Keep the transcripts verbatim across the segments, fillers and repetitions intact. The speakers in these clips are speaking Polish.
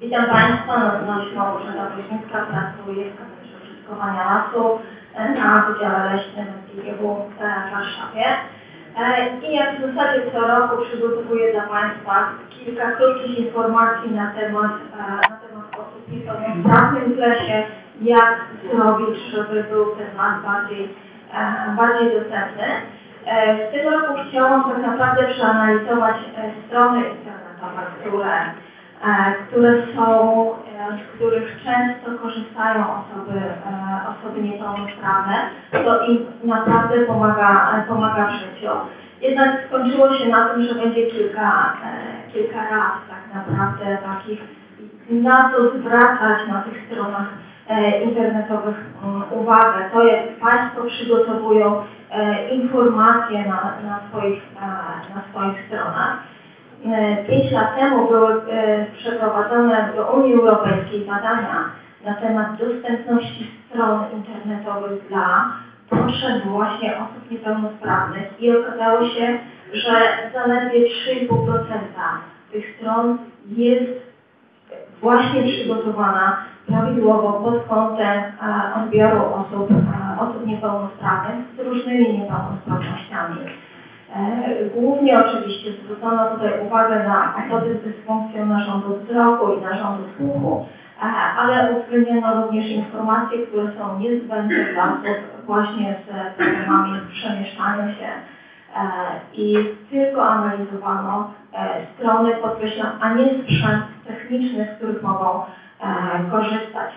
Witam Państwa, nazywam się Małgorzata Woźnicka, pracuję w Katedrze Użytkowania Lasu na Wydziale Leśnym S G W w Warszawie. I jak w zasadzie co roku przygotowuję dla Państwa kilka krótkich informacji na temat, na temat osób niepełnosprawnych w lesie, jak zrobić, żeby był ten las bardziej, bardziej dostępny. W tym roku chciałam tak naprawdę przeanalizować strony internetowe, które, które są, z których często korzystają osoby, osoby niepełnosprawne. To im naprawdę pomaga, pomaga w życiu. Jednak skończyło się na tym, że będzie kilka, kilka raz tak naprawdę takich, na co zwracać na tych stronach internetowych uwagę. To jak Państwo przygotowują informacje na, na, swoich, na swoich stronach. Pięć lat temu były przeprowadzone do Unii Europejskiej badania na temat dostępności stron internetowych dla potrzeb właśnie osób niepełnosprawnych i okazało się, że zaledwie trzy i pół procent tych stron jest właśnie przygotowana prawidłowo pod kątem odbioru osób, osób niepełnosprawnych z różnymi niepełnosprawnościami. Głównie oczywiście zwrócono tutaj uwagę na osoby z dysfunkcją narządu wzroku i narządu słuchu, ale uwzględniono również informacje, które są niezbędne dla osób właśnie z problemami w przemieszczaniu się i tylko analizowano strony, podkreślam, a nie sprzęt techniczny, z których mogą korzystać.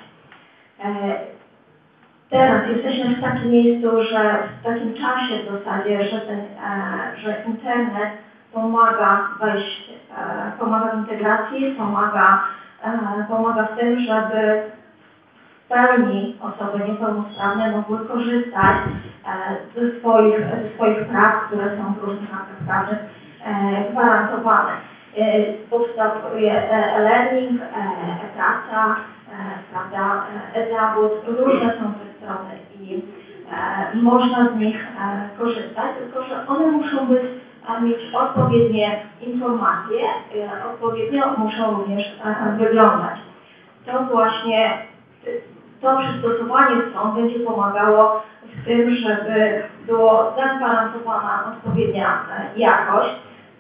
Teraz jesteśmy w takim miejscu, że w takim czasie w zasadzie, że, ten, że internet pomaga wejść, pomaga w integracji, pomaga, pomaga w tym, żeby w pełni osoby niepełnosprawne mogły korzystać ze swoich, ze swoich praw, które są w różnych aktach prawnych gwarantowane. Powstawuje e-learning, e-praca, prawda, e-zawód, różne są te strony i e, można z nich e, korzystać, tylko że one muszą być, a mieć odpowiednie informacje, e, odpowiednio muszą również e, wyglądać. To właśnie, to przystosowanie stron będzie pomagało w tym, żeby była zagwarantowana odpowiednia e, jakość.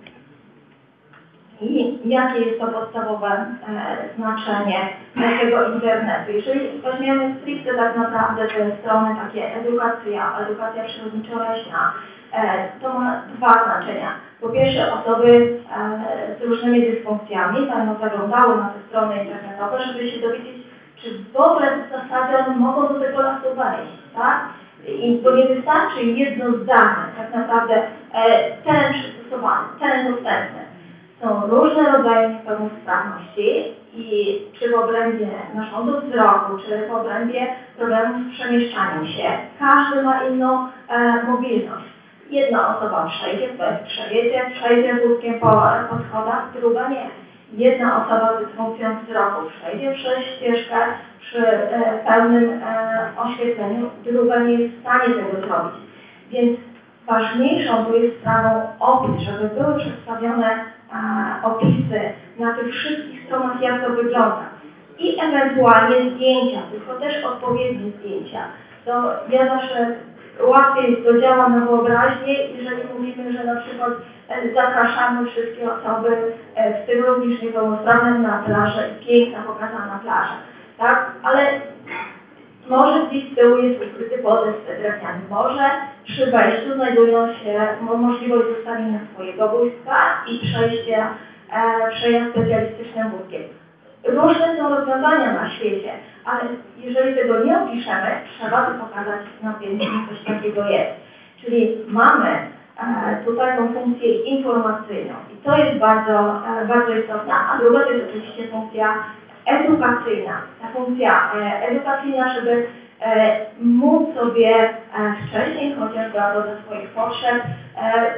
I jakie jest to podstawowe e, znaczenie tego internetu? Jeżeli weźmiemy stricte tak naprawdę te strony takie edukacja, edukacja przyrodniczo-leśna, e, to ma dwa znaczenia. Po pierwsze, osoby e, z różnymi dysfunkcjami będą zaglądały na te strony internetowe, żeby się dowiedzieć, czy w ogóle w zasadzie one mogą do tego lasu wejść, tak? I to nie wystarczy jedno zdanie, tak naprawdę e, ten przystosowany, ten dostępny. Są różne rodzaje niepełnosprawności i czy w obrębie narządu wzroku, czy w obrębie problemów z przemieszczaniem się, każdy ma inną e, mobilność. Jedna osoba przejdzie, przejedzie, przejdzie wózkiem po, po schodach, druga nie. Jedna osoba z dysfunkcją wzroku przejdzie przez ścieżkę przy e, pełnym e, oświetleniu, druga nie jest w stanie tego zrobić. Więc ważniejszą tu jest sprawą opis, żeby były przedstawione a, opisy na tych wszystkich stronach, jak to wygląda. I ewentualnie zdjęcia, tylko też odpowiednie zdjęcia. To ja zawsze łatwiej to działa na wyobraźnię, jeżeli mówimy, że na przykład e, zapraszamy wszystkie osoby, e, w tym również niepełnosprawne, na plażę i piękna pokazana plaża. Tak? Ale może gdzieś z tyłu jest ukryty podest drewniany. Może przy wejściu znajdują się możliwość zostawienia swojego wózka i przejścia, e, przejazd specjalistycznym wózkiem. Różne są rozwiązania na świecie, ale jeżeli tego nie opiszemy, trzeba to pokazać na zdjęciu, że coś takiego jest. Czyli mamy e, tutaj tą funkcję informacyjną i to jest bardzo, e, bardzo istotna, a druga to jest oczywiście funkcja edukacyjna. Ta funkcja e, edukacyjna, żeby e, móc sobie e, wcześniej, chociażby albo do swoich potrzeb, e,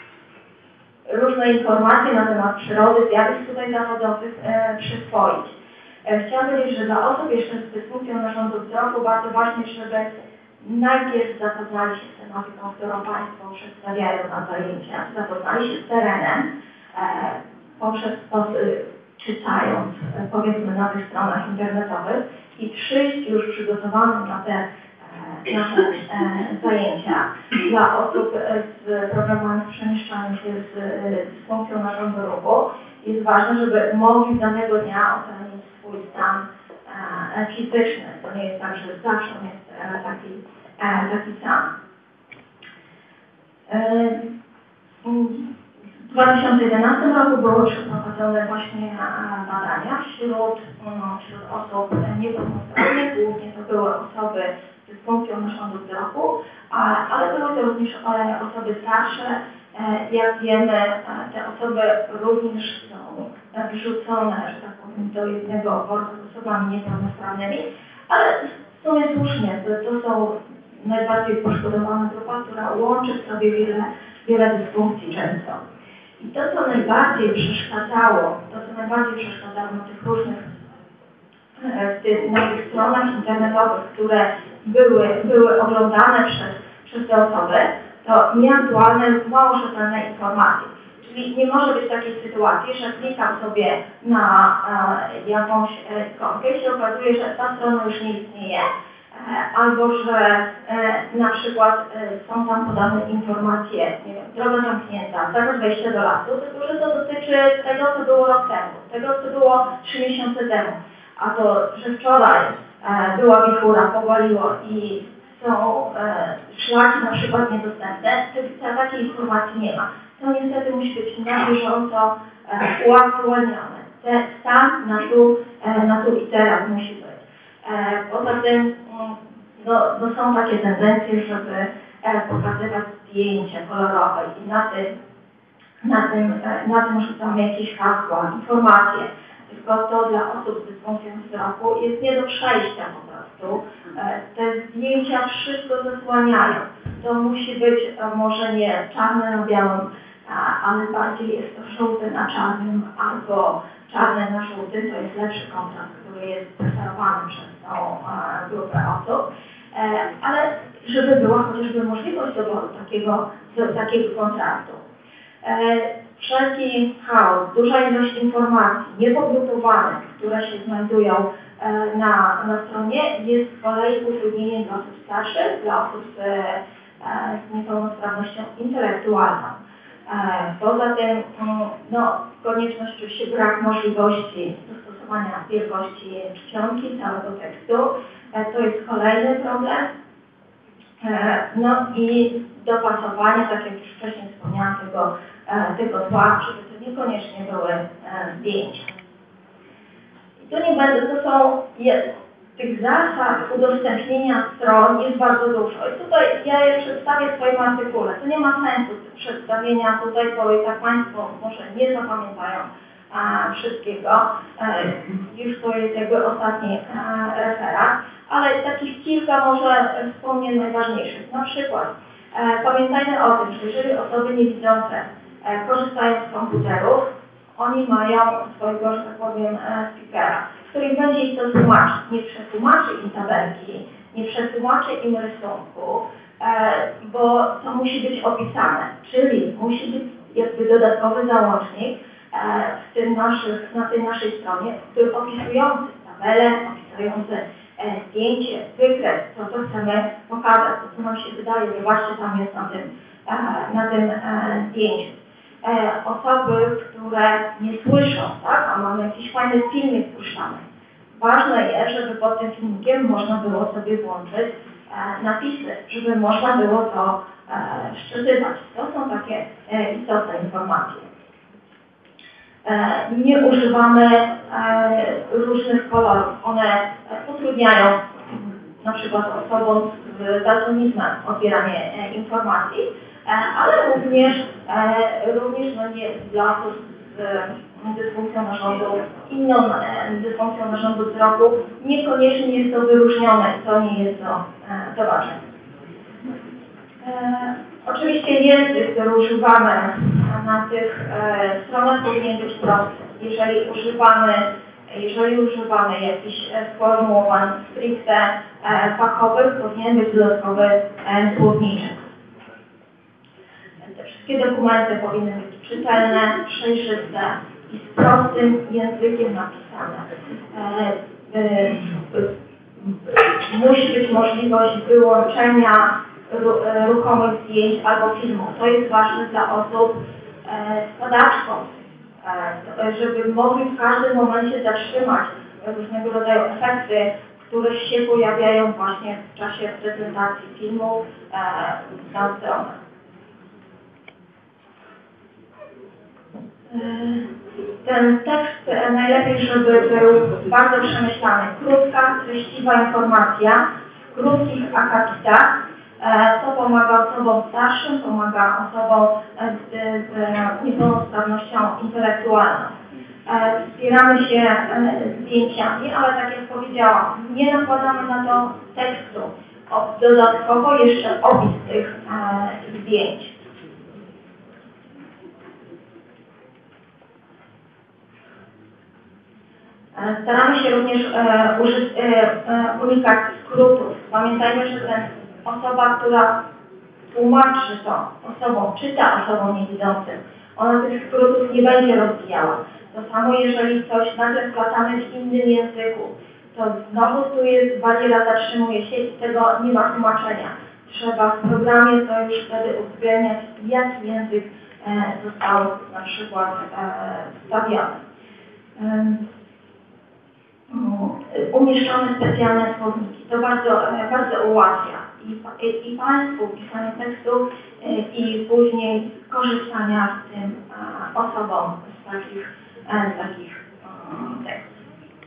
różne informacje na temat przyrody, zjawisk tutaj zachodzących e, przyswoić. E, chciałam powiedzieć, że dla osób jeszcze z dysfunkcją narządu wzroku bardzo ważne, żeby najpierw zapoznali się z tematyką, którą Państwo przedstawiają na zajęciach, zapoznali się z terenem, e, poprzez sposób, czytając, powiedzmy, na tych stronach internetowych i przyjść już przygotowanym na te, na te zajęcia dla osób z problemami z przemieszczaniem się, z dysfunkcją narządu ruchu, jest ważne, żeby mogli danego dnia ocenić swój stan fizyczny. To nie jest tak, że zawsze on jest taki, taki sam. W dwa tysiące jedenastym roku były przeprowadzone właśnie badania wśród, wśród osób niepełnosprawnych, głównie to były osoby z dysfunkcją narządu wzroku, ale były to również osoby starsze. Jak wiemy, te osoby również są wrzucone, że tak powiem, do jednego worka z osobami niepełnosprawnymi, ale w sumie słusznie, to są najbardziej poszkodowana grupa, która łączy w sobie wiele, wiele dysfunkcji często. I to, co najbardziej przeszkadzało, to, co najbardziej przeszkadzało na tych różnych, na tych stronach internetowych, które były, były oglądane przez, przez te osoby, to nieaktualne, mało rzetelne informacje. Czyli nie może być takiej sytuacji, że klikam sobie na e, jakąś ikonkę i się okazuje, że ta strona już nie istnieje, e, albo że e, na przykład e, są tam podane informacje, nie wiem, droga zamknięta, zakaz wejścia do lasu, tylko że to dotyczy tego, co było rok temu, tego, co było trzy miesiące temu. A to, że wczoraj e, była wichura, powaliło i są e, szlaki na przykład niedostępne, to, to takiej informacji nie ma. To niestety musi być na bieżąco e, uaktualniane. Ten stan na tu, e, na tu i teraz musi być. E, poza tym no, no są takie tendencje, żeby e, pokazywać zdjęcia kolorowe i na tym, na tym, e, na tym rzucamy jakieś hasła, informacje. Tylko to dla osób z dysfunkcją wzroku jest nie do przejścia po prostu. Te zdjęcia wszystko zasłaniają. To musi być może nie czarne na białym, ale bardziej jest to żółte na czarnym albo czarne na żółtym. To jest lepszy kontrast, który jest preferowany przez tą grupę osób. Ale żeby była chociażby możliwość doboru takiego, takiego kontrastu. Wszelki chaos, duża ilość informacji niepogrupowanych, które się znajdują na, na stronie, jest z kolei utrudnieniem dla osób starszych, dla osób z, z niepełnosprawnością intelektualną. Poza tym no, konieczność, oczywiście brak możliwości dostosowania wielkości czcionki, całego tekstu, to jest kolejny problem. No i dopasowanie, tak jak już wcześniej wspomniałam, tego, tego tła, żeby to niekoniecznie były zdjęcia. I tu nie będę, to są, jest, tych zasad udostępnienia stron jest bardzo dużo. I tutaj ja je przedstawię w swoim artykule. To nie ma sensu przedstawienia tutaj, bo i tak Państwo może nie zapamiętają a, wszystkiego. E, już to jest jakby ostatni e, referat. Ale takich kilka może wspomnień najważniejszych. Na przykład e, pamiętajmy o tym, że jeżeli osoby niewidzące e, korzystają z komputerów, oni mają swojego, że tak powiem, e, speakera, który będzie ich to tłumaczyć. Nie przetłumaczy im tabelki, nie przetłumaczy im rysunku, e, bo to musi być opisane, czyli musi być jakby dodatkowy załącznik e, w tym naszych, na tej naszej stronie, który opisujący tabelę, opisujący zdjęcie, wykres, to co chcemy pokazać, to co nam się wydaje, zobaczcie, tam jest na tym, na tym zdjęciu. Osoby, które nie słyszą, tak, a mamy jakiś fajny filmik puszczany. Ważne jest, żeby pod tym filmikiem można było sobie włączyć napisy, żeby można było to szczytywać. To są takie istotne informacje. Nie używamy różnych kolorów. One utrudniają na przykład osobom z daltonizmem odbieranie informacji, ale również, również no nie, dla osób z dysfunkcją narządu, inną dysfunkcją narządu wzroku, niekoniecznie jest to wyróżnione, to nie jest to zobaczone. Oczywiście język, który używamy na tych e, stronach, powinien być prosty. Jeżeli używamy, jeżeli używamy jakichś sformułowań stricte e, fachowych, powinien być dodatkowy e, słowniczek. Te wszystkie dokumenty powinny być czytelne, przejrzyste, i z prostym językiem napisane. E, e, musi być możliwość wyłączenia ru, e, ruchomych zdjęć albo filmu. To jest ważne dla osób e, z padaczką, e, żeby mogli w każdym momencie zatrzymać różnego rodzaju efekty, które się pojawiają właśnie w czasie prezentacji filmu e, na stronę. Ten tekst najlepiej, żeby był bardzo przemyślany. Krótka, treściwa informacja w krótkich akapitach. To pomaga osobom starszym, pomaga osobom z niepełnosprawnością intelektualną. Wspieramy się zdjęciami, ale tak jak powiedziałam, nie nakładamy na to tekstu. Dodatkowo jeszcze opis tych zdjęć. Staramy się również e, użyć, e, e, unikać skrótów. Pamiętajmy, że ten osoba, która tłumaczy to osobom, czyta osobom niewidzącym, ona tych skrótów nie będzie rozwijała. To samo, jeżeli coś nagle wkładamy w innym języku, to znowu tu jest bariera, zatrzymuje się i tego nie ma tłumaczenia. Trzeba w programie to już wtedy uwzględniać, jaki język e, został na przykład e, wstawiony. E, Umieszczone specjalne słowniki. To bardzo, bardzo ułatwia i, i, i Państwu pisanie tekstu i później korzystania z tym osobom z takich, z takich tekstów.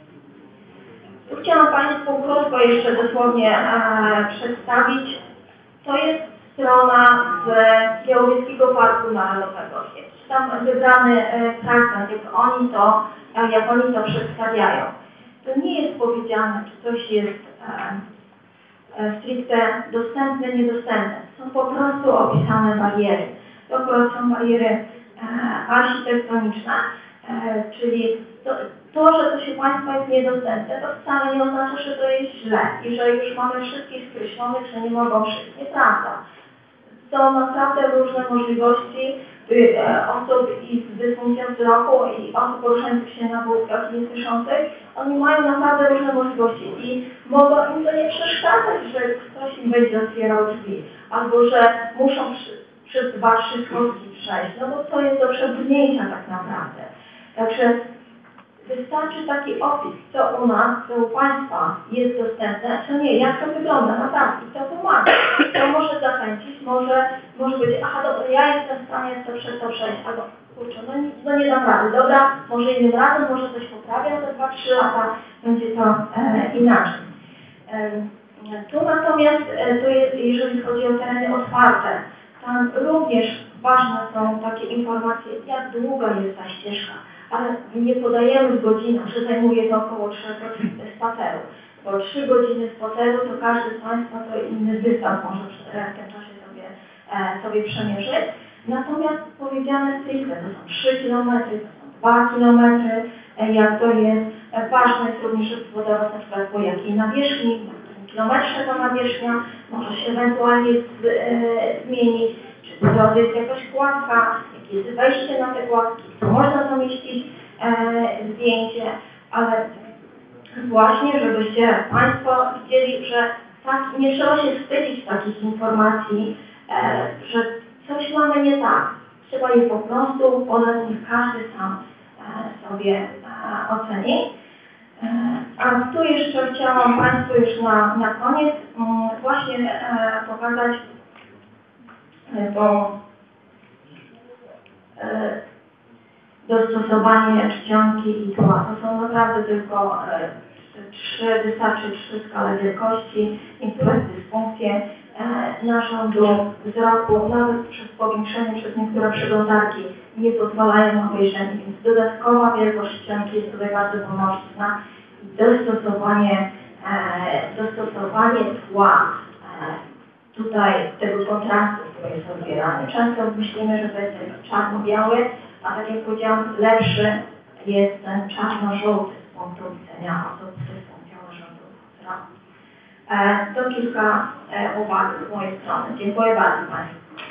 Tu chciałam Państwu krótko jeszcze dosłownie przedstawić. To jest strona z Białowieskiego Parku Narodowego. Jest tam wybrany fragment, jak oni to, jak oni to przedstawiają. To nie jest powiedziane, czy coś jest e, e, stricte dostępne, niedostępne. Są po prostu opisane bariery. To akurat są bariery e, architektoniczne, e, czyli to, to, że to się Państwa jest niedostępne, to wcale nie oznacza, że to jest źle i że już mamy wszystkich skreślonych, że nie mogą przyjść. Nieprawda. Są naprawdę różne możliwości osób i z dysfunkcją wzroku i osób poruszających się na wózkach i niesłyszących. Oni mają naprawdę różne możliwości i mogą im to nie przeszkadzać, że ktoś im będzie otwierał drzwi, albo że muszą przy, przez dwa, trzy schodki przejść, no bo to jest do przebrnięcia tak naprawdę. Także wystarczy taki opis, co u nas, co u Państwa jest dostępne, co nie, jak to wygląda naprawdę i to pomaga. To może zachęcić, może, może być, aha, dobra, ja jestem w stanie to przez to przejść, albo kurczę, no, no nie dam rady, dobra, może innym razem, może coś poprawię, za dwa trzy lata będzie to e, inaczej. E, tu natomiast, e, tu jest, jeżeli chodzi o tereny otwarte, tam również ważne są takie informacje, jak długa jest ta ścieżka, ale nie podajemy w godzinach, że zajmuje to około trzech godzin spaceru. Bo trzy godziny spaceru to każdy z Państwa to inny dystans może w tym czasie sobie, e, sobie przemierzyć. Natomiast powiedziane stricte, to są trzy kilometry, to są dwa kilometry, e, jak to jest. E, ważne jest również spowodować na przykład po jakiej nawierzchni, na którym kilometrze ta nawierzchnia może się ewentualnie z, e, zmienić, czy po drodze jest jakaś kładka, jakie jest wejście na te kładki, tu można zamieścić e, zdjęcie, ale właśnie, żebyście Państwo widzieli, że tak, nie trzeba się wstydzić takich informacji, e, że coś mamy nie tak. Trzeba je po prostu podać, niech każdy sam e, sobie e, oceni. E, a tu jeszcze chciałam Państwu już na, na koniec m, właśnie e, pokazać e, to e, dostosowanie czcionki i tła. To są naprawdę tylko e, trzy, wystarczy trzy skale wielkości, niektóre dysfunkcje e, narządu wzroku, nawet przez powiększenie przez niektóre przeglądarki nie pozwalają na obejrzenie, więc dodatkowa wielkość czcionki jest tutaj bardzo pomocna i dostosowanie, e, dostosowanie tła e, tutaj tego kontrastu, który jest odbierany. Często myślimy, że to jest czarno-biały, a tak jak powiedziałam, lepszy jest ten czarno-żółty z punktu widzenia osób z dysfunkcją narządu wzroku. E, to kilka e, uwag z mojej strony. Dziękuję bardzo Państwu.